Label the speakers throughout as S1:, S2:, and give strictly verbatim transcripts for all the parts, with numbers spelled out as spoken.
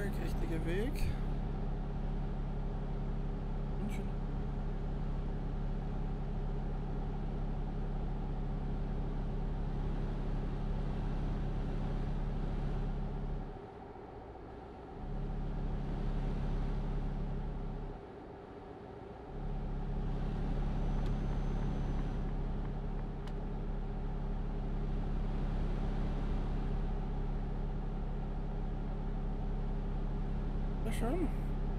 S1: Weg, richtiger Weg. Und schon. Sehr schön.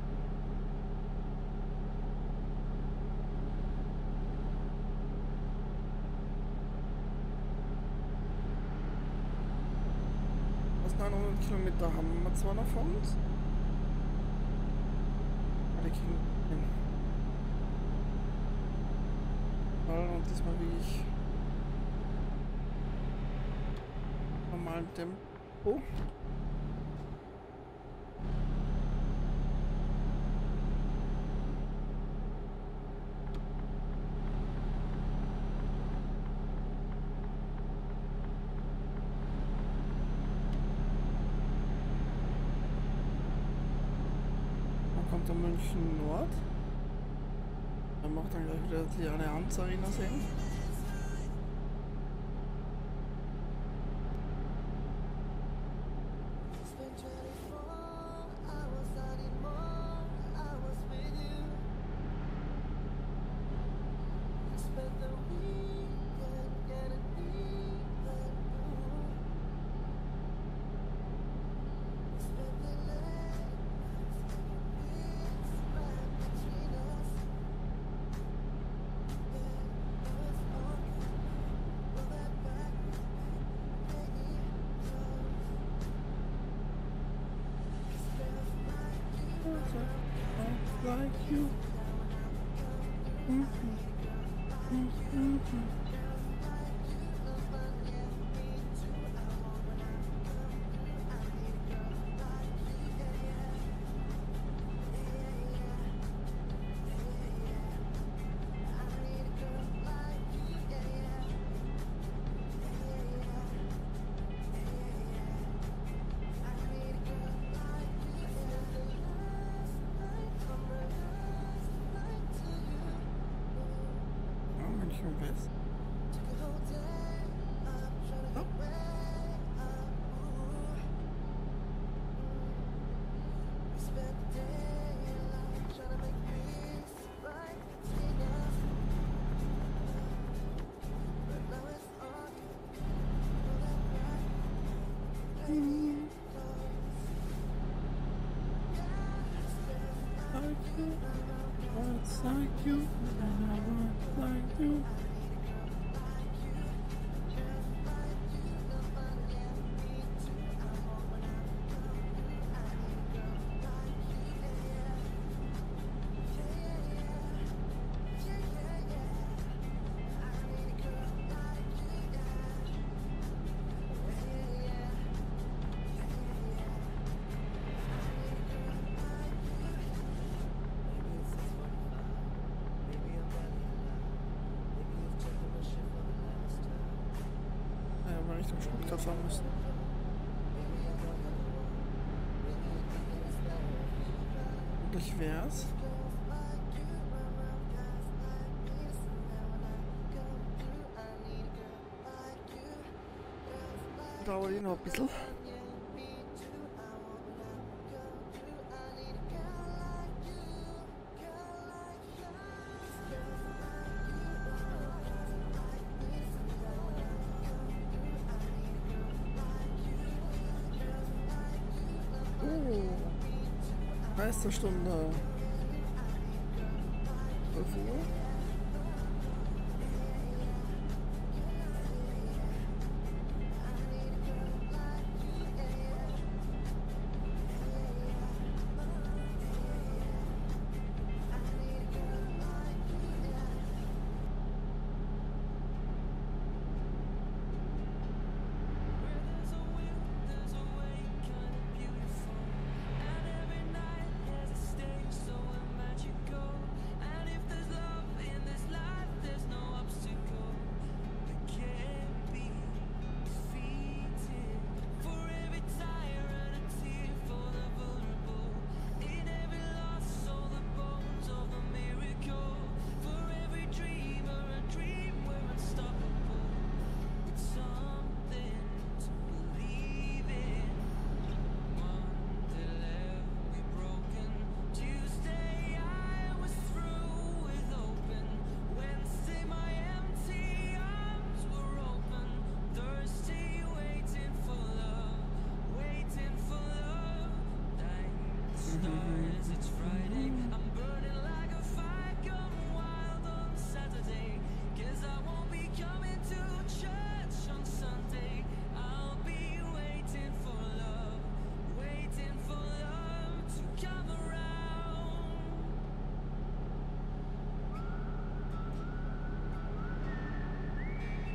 S1: Was neunhundert Kilometer haben wir zwar noch vor uns. Alle kriegen hin. Und diesmal wie ich normalen Tempo. Der München Nord. Dann macht dann gleich wieder die Allianz Arena sehen. Like you. Mm-hmm. Mm-hmm. West. Oh. Mm. Like you, it's like you, and I want like you. Richtung Stuttgart fahren müssen. Möglich wär's. Dauert eh noch ein bisschen. Meisterstunde. zwölf Uhr.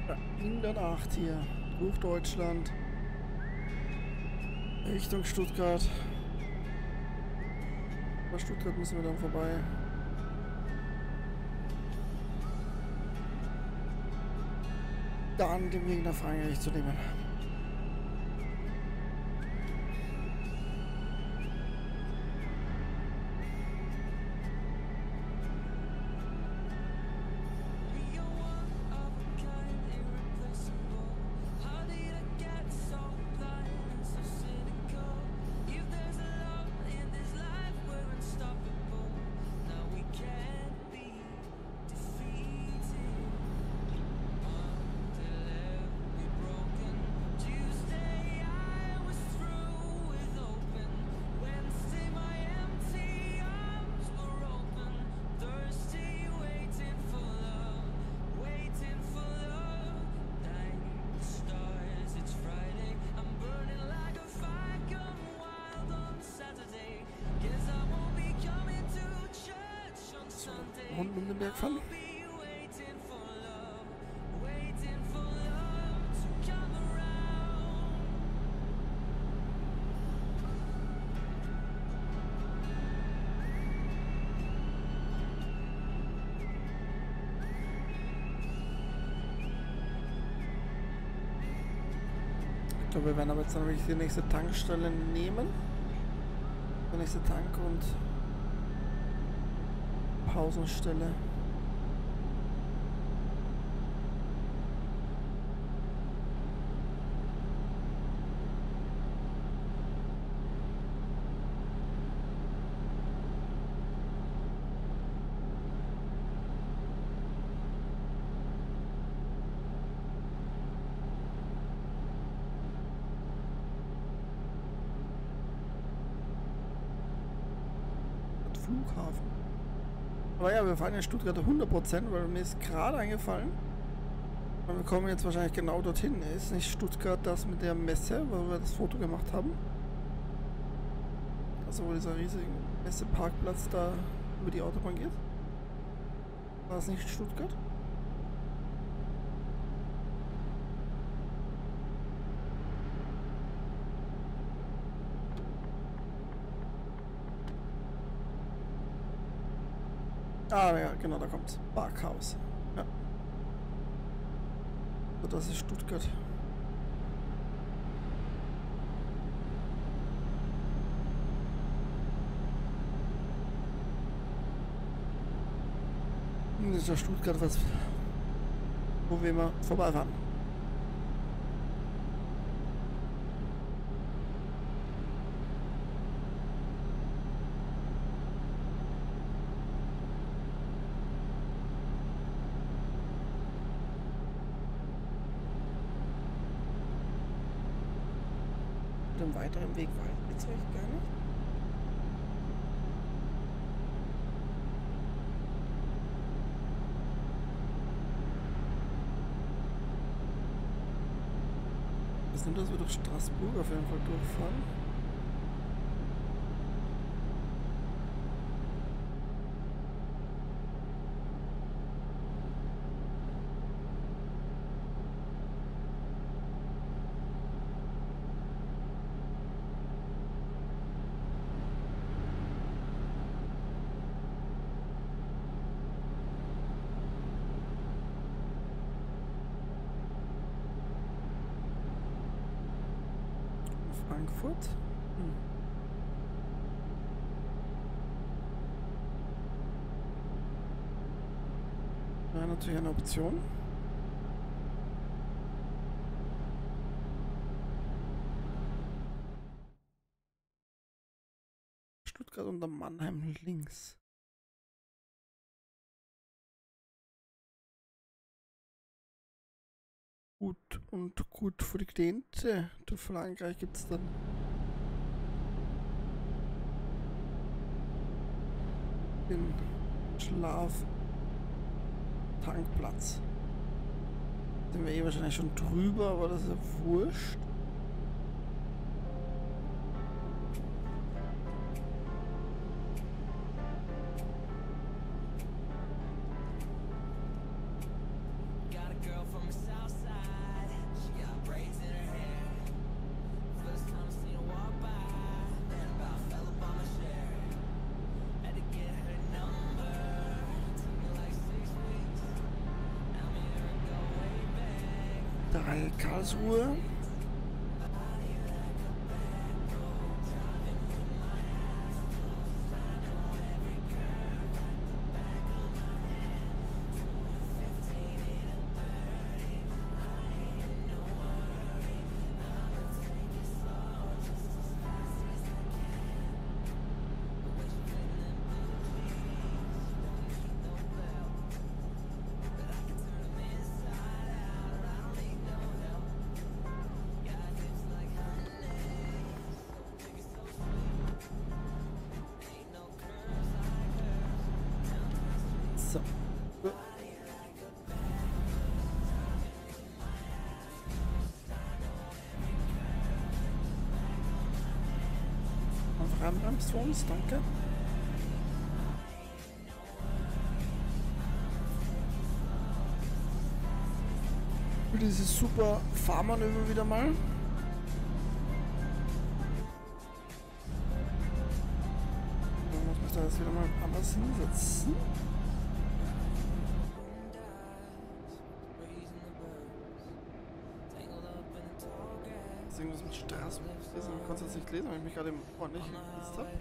S1: Ja, in der Nacht hier durch Deutschland Richtung Stuttgart. Bei Stuttgart müssen wir dann vorbei. Dann den Weg nach Frankreich zu nehmen. Rund um den Berg fahren. Ich glaube, wir werden aber jetzt dann wirklich die nächste Tankstelle nehmen. Die nächste Tank- und Pausenstelle. Flughafen. Aber ja, wir fahren in Stuttgart hundert Prozent, weil mir ist gerade eingefallen, und wir kommen jetzt wahrscheinlich genau dorthin. Ist nicht Stuttgart das mit der Messe, wo wir das Foto gemacht haben? Also wo dieser riesige Messeparkplatz da über die Autobahn geht? War es nicht Stuttgart? Ah ja, genau, da kommt's. Parkhaus. Ja. So, das ist Stuttgart. Das ist ja Stuttgart, was, wo wir immer vorbeifahren. Einen weiteren Weg weiter jetzt höre ich gar nicht. Das nimmt, dass wir durch Straßburg auf jeden Fall durchfahren. Frankfurt. Hm. Wäre natürlich eine Option. Stuttgart unter Mannheim links. Gut und gut für die Kliente. Durch Frankreich gibt es dann den Schlaf-Tankplatz. Sind wir eh wahrscheinlich schon drüber, aber das ist ja wurscht. Drei Karlsruhe. So. Einfach anbremst für uns, danke. Für dieses super Fahrmanöver wieder mal. Dann muss ich da jetzt wieder mal anders hinsetzen. Irgendwas mit Straßen. Ich konnte es nicht lesen, weil ich mich gerade ordentlich gesetzt habe.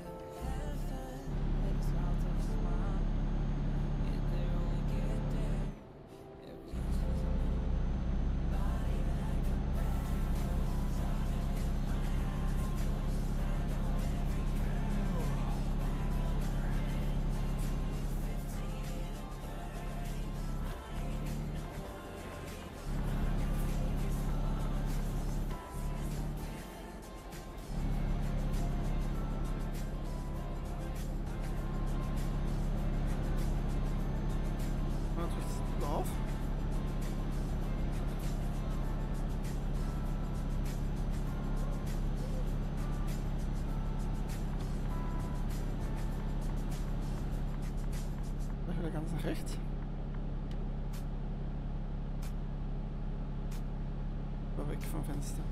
S1: Ganz nach rechts. War weg vom Fenster.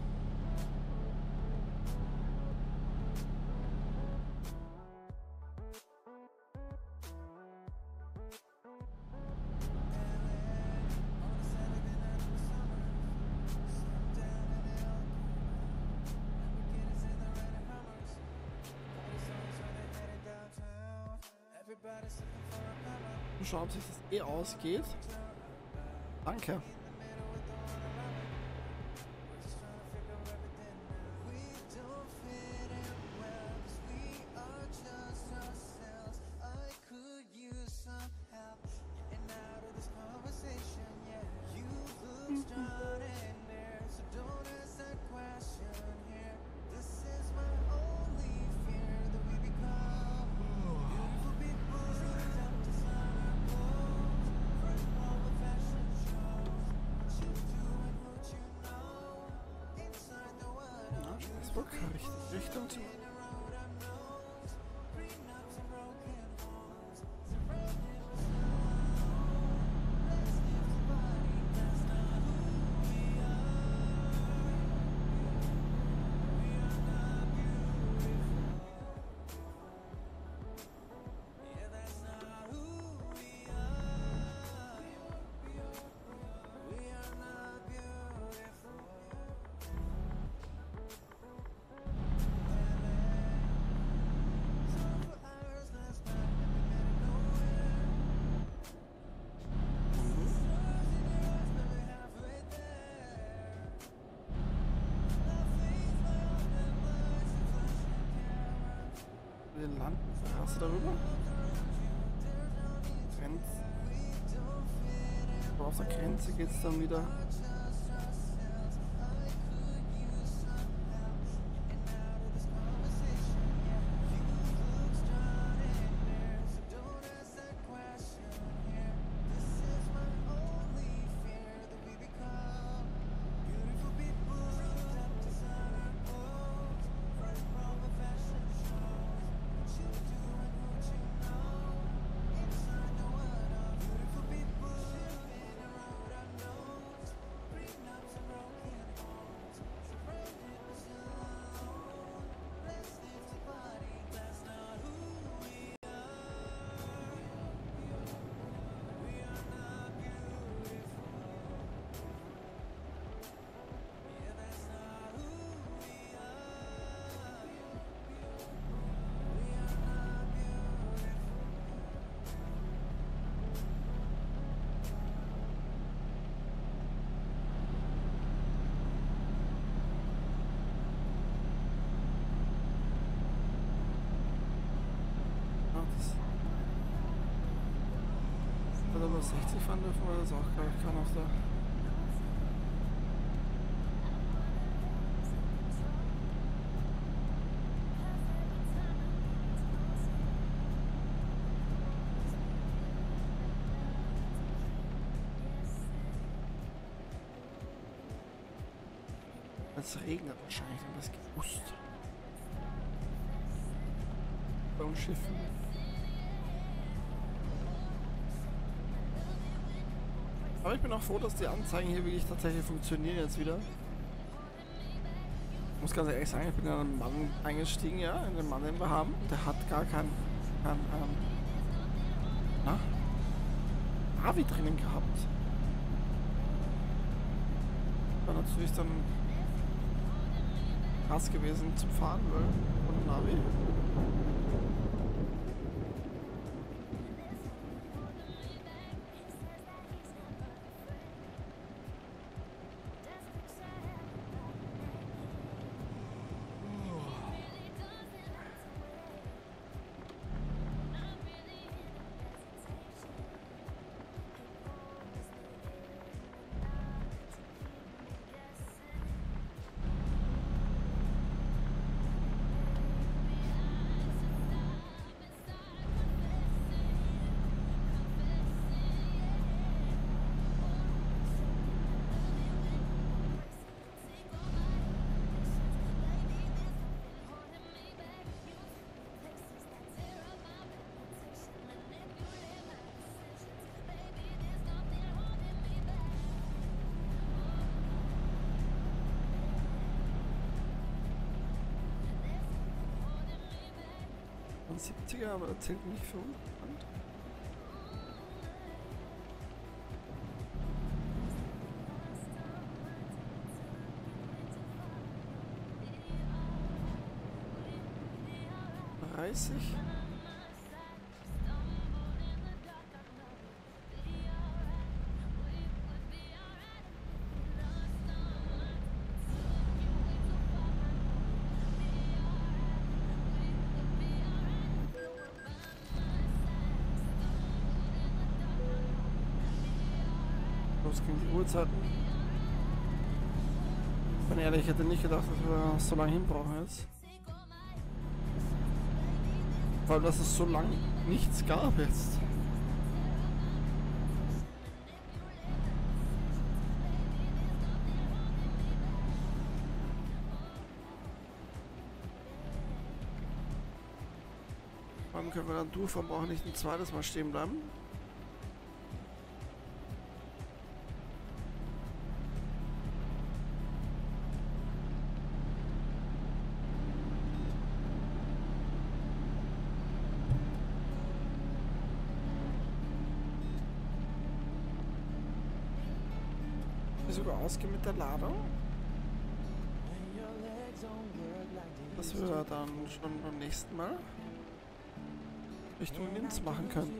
S1: Schauen, ob sich das eh ausgeht. Danke. Richtung zum Land. Hast du darüber? Grenze. Aber auf der Grenze geht es dann wieder. hundertsechzig fahren dürfen wir das auch, glaube ich, kann auf der. Es regnet wahrscheinlich, dann das gewusst. Beim Schiffen. Aber ich bin auch froh, dass die Anzeigen hier wirklich tatsächlich funktionieren jetzt wieder. Ich muss ganz ehrlich sagen, ich bin in einen Mann eingestiegen, ja, in den Mann, den wir haben. Der hat gar kein, kein ähm, na, Navi drinnen gehabt. War natürlich dann krass gewesen zum Fahren, weil ohne Navi. siebziger, aber das zählt nicht für uns. dreißig. Los gegen die Uhrzeiten. Ich bin ehrlich, ich hätte nicht gedacht, dass wir so lange hinbrauchen jetzt. Vor allem, dass es so lange nichts gab jetzt. Vor allem können wir dann durchfahren, brauchen nicht ein zweites Mal stehen bleiben. Sogar ausgehen mit der Ladung, dass wir dann schon beim nächsten Mal Richtung Linz machen können.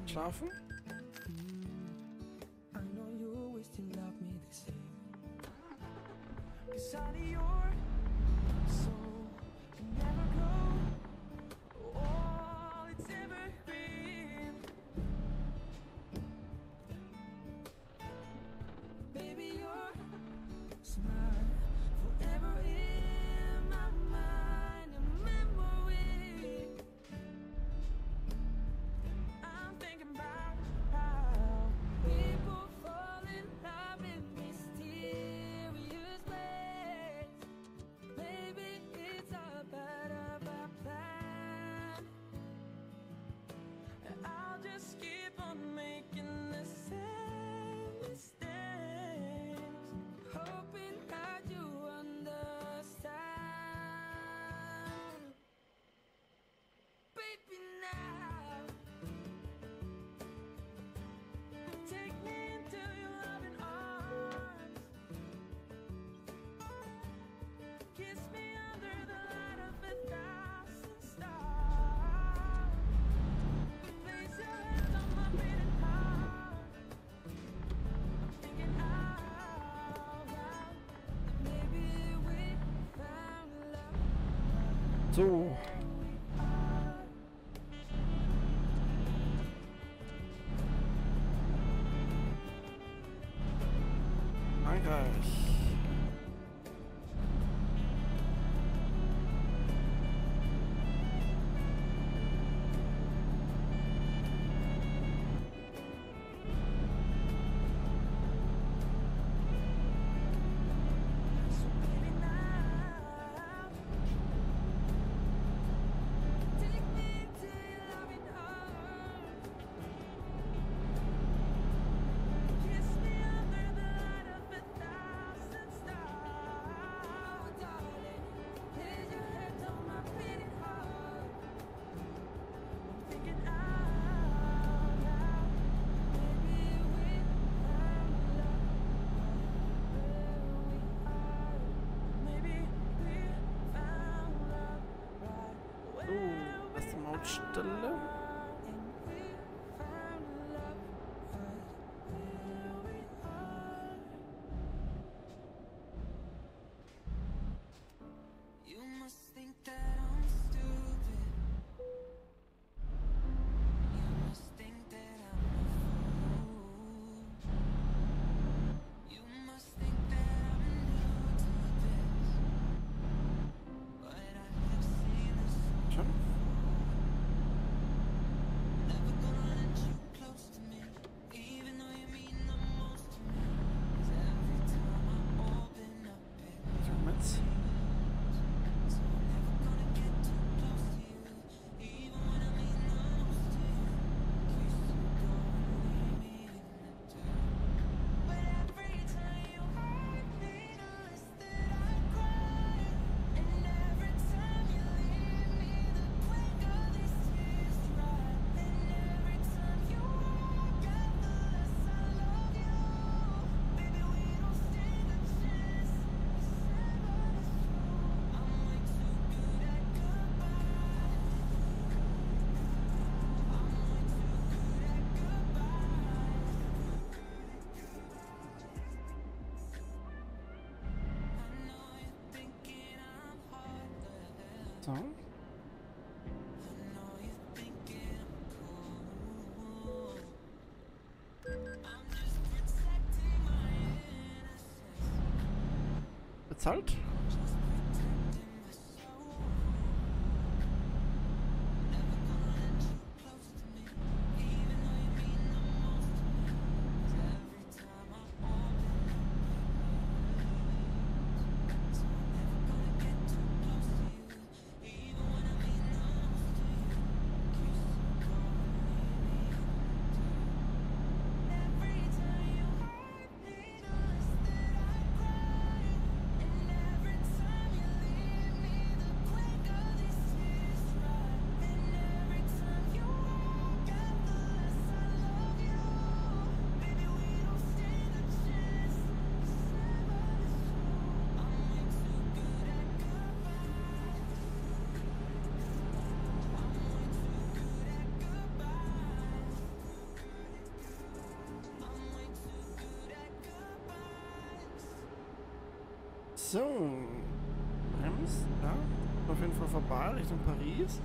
S1: Schlafen?
S2: I know you always still love me the same. Beside your soul can never go. Oh, it's evergreen. Baby, your smile forever in my mind and memory. I'm thinking about how people fall in love in mysterious ways. Maybe it's a part of our plan. And I'll just keep on making the same mistakes, hoping that you understand. Baby, now take me into your loving arms. Kiss me under the light of a thousand stars. Place your hands on my beating heart. I'm thinking out loud that maybe we found love.
S1: So,
S2: We are.
S1: Frankreich.
S2: So baby, now take me to your loving arms. Kiss me under the light of a thousand stars. Oh, darling, place your hands on my beating heart. I'm thinking out loud. Maybe we found love where we are. Maybe we found love right
S1: So,
S2: where we
S1: erste Mautstelle.
S2: are. And we found love right where we are. You must think that I'm stupid. You must think that I'm a fool. You must think that I'm new to this. But I have seen this
S1: Schon?
S2: never gonna let you close to me, even though you mean the most to me. 'Cause every time I open up it,
S1: So, mit.
S2: so I'm never gonna get too close to you, even when I mean the most to you. In case you go and leave me in the dirt. But every time you hurt me, notice that I cry. And every time you leave me, the blink of these tears dry. And every time you walk out, the less I love you. Baby, we don't stand a chance. It's sad, but it's true. I'm way too good at goodbye. I'm way too good at goodbye. I know you're thinking I'm heartless.
S1: So.
S2: I know you're thinking I'm cool. I'm just protecting my innocence.
S1: Bezahlt?
S2: Just protecting my soul. Never gonna let you close to me, even though you mean the most to me. 'Cause every time I open up it, so I'm never gonna get too close to you, even when I mean the most to you. In case you go and leave me in the dirt. Every time you hurt me, notice that I cry. And every
S1: So. Bremst, ja. Auf jeden Fall vorbei Richtung Paris.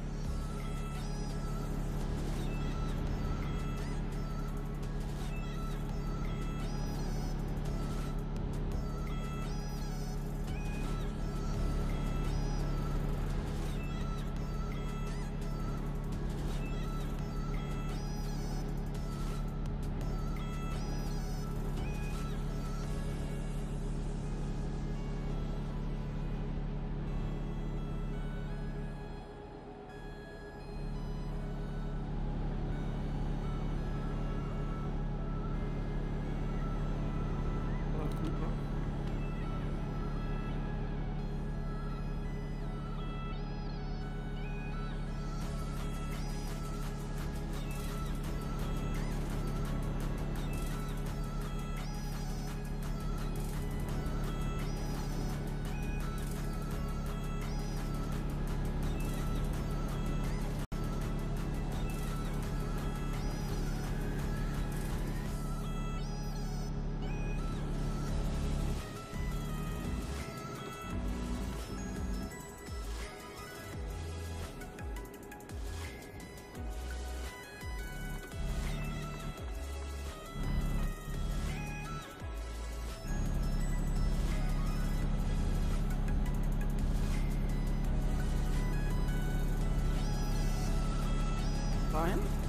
S1: Rein.